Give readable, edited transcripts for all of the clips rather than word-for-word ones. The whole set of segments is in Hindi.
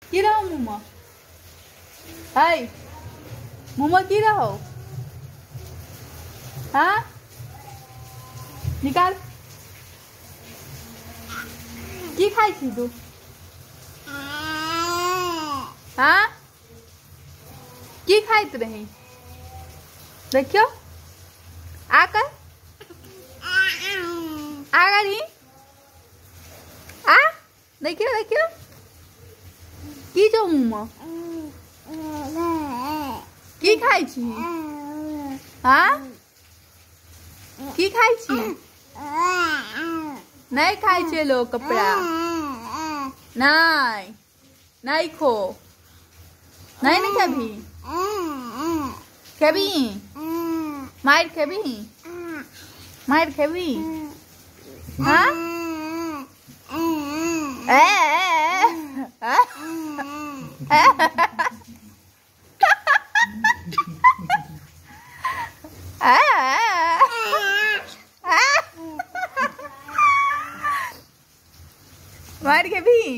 की रहो मुमा हाय मुमा की रहो हाँ निकाल की खाई थी तू हाँ की खाइत रही देखियो आकर आगरी आ देखियो देखियो की जो मुमा की खाई छी हाँ की खाई छी नहीं खाई छे लो कपड़ा नहीं नहीं खो नहीं नहीं कभी कभी मार कभी मार कभी हाँ मार के भी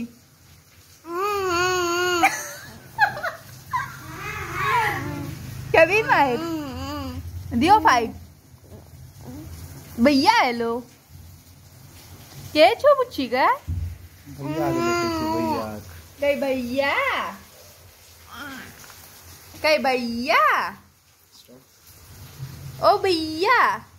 कभी मार दियो फाइट भैया हेलो के छो बुच्ची का भैया कई भैया कई भैया ओ भैया